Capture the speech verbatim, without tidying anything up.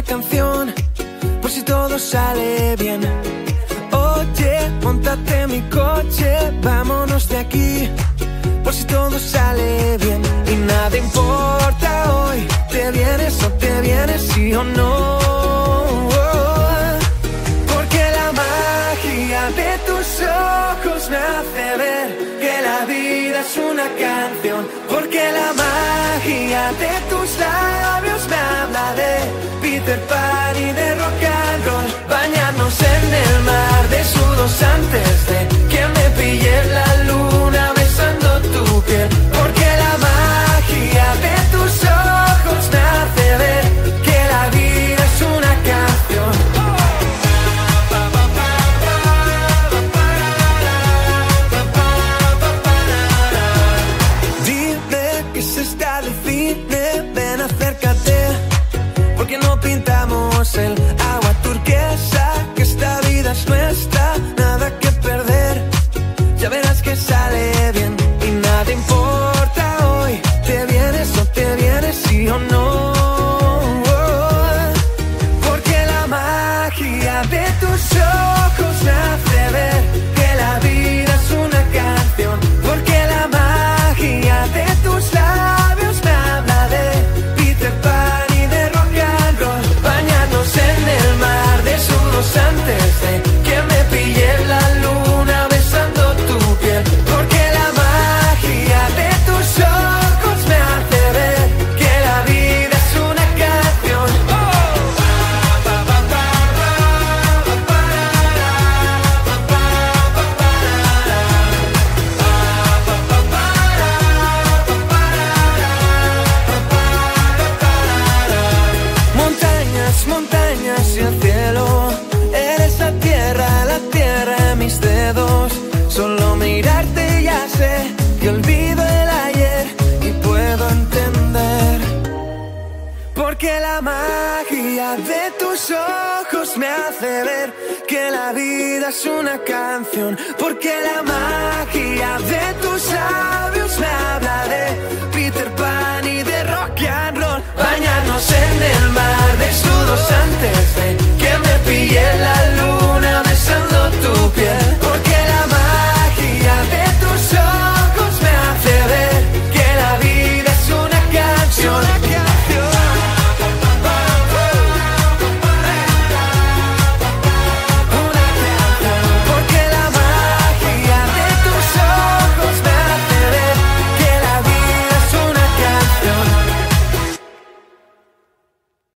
una canción, por si todo sale bien. Oye, móntate en mi coche, vámonos de aquí, por si todo sale bien. Y nada importa hoy, te vienes o te vienes, sí o no. Porque la magia de tus ojos me hace ver que la vida es una canción. Porque la magia de tus labios me habla de Peter Pan y de rock and roll. Bañarnos en el mar desnudos antes de que me pille la luna besando tu piel. Porque la magia de tus ojos me hace ver que la vida es una canción. Dime que se está de cine, ven acércate, porque no pintamos el agua turquesa, que esta vida es nuestra, nada que perder, ya verás que sale bien. Y nada importa hoy, te vienes o te vienes, sí o no. Porque la magia de tus ojos me hace ver que la vida es una canción. Porque la magia de tus labios me habla de Peter Pan y de rock and roll. Bañarnos en el mar desnudos antes de que me pille la luna besando tu piel. Porque la magia de tus ojos me hace ver que la vida es una canción. Montañas, montañas y el cielo, eres la tierra, la tierra en mis dedos. Solo mirarte ya sé que olvido el ayer y puedo entender. Porque la magia de tus ojos me hace ver que la vida es una canción. Porque la magia de tus labios me habla de Peter Pan y de rock and roll. Bañarnos en el mar desnudos antes de que me pille la luna